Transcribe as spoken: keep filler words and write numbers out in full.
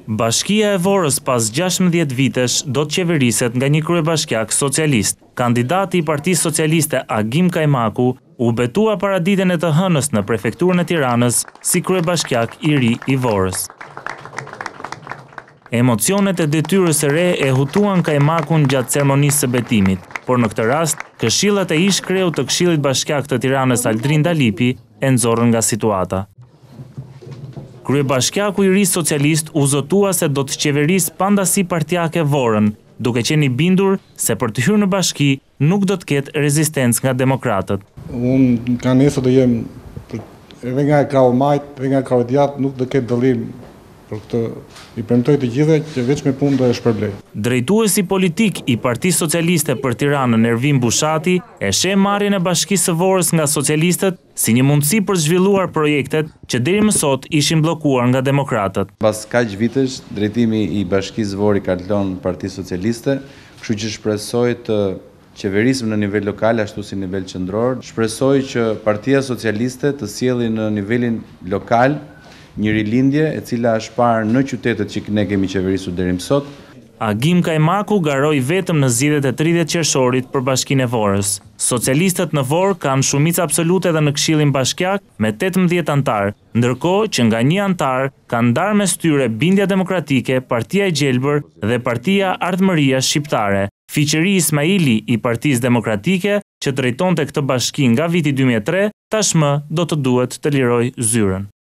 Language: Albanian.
Bashkia e Vorës pas gjashtëmbëdhjetë vitesh do të qeveriset nga një kryebashkiak socialist. Kandidati i Partisë Socialiste Agim Kajmaku u betua paraditën e të hënës në prefekturën e Tiranës si kryebashkiak i ri i Vorës. Emocionet e detyrës së re e hutuan Kajmakun gjatë ceremonisë së betimit, por në këtë rast, këshillat e ish kreu të Këshillit Bashkiak të Tiranës Aldrin Dalipi e nxorën nga situata. Kryebashkiaku i ri socialist u zotua se do të qeverisë pandasi partijake Vorën, duke qenë i bindur se për të hyrë në bashki nuk do të ketë rezistencë nga demokratët. Unë ka nesër do jem edhe nga e krau majt, edhe nga e krau djatë, nuk do ketë dëllim për këtë. I premtoj të gjithë që veç me punë do e shpërblej. Drejtuesi politik i Partisë Socialiste për Tiranën Ervin Bushati e sheh marrjen e Bashkisë së Vorës nga socialistët si një mundësi për zhvilluar projektet që deri më sot ishin bllokuar nga demokratët. Pas kaq vitesh, drejtimi i Bashkisë Vorë i kalon Partisë Socialiste, kështu që shpresoj të qeverisëm në nivel lokal ashtu si nivel qendror. Shpresoj që Partia Socialiste të sjellë në nivelin lokal një rilindje e cila është parë në qytetet që ne kemi qeverisur deri më sot. Agim Kajmaku garoi vetëm në zgjedhjet e tridhjetë qershorit për Bashkinë e Vorës. Socialistët në Vorë kanë shumicë absolute edhe në Këshillin Bashkiak me tetëmbëdhjetë antar, ndërkohë që nga një antar kanë ndarë mes tyre Bindja Demokratike, Partia e Gjelbër dhe Partia Ardhmëria Shqiptare. Fiqeri Ismaili i Partisë Demokratike, që drejtonte këtë bashki nga viti dy mijë e tre, tashmë do të duhet të lirojë zyrën.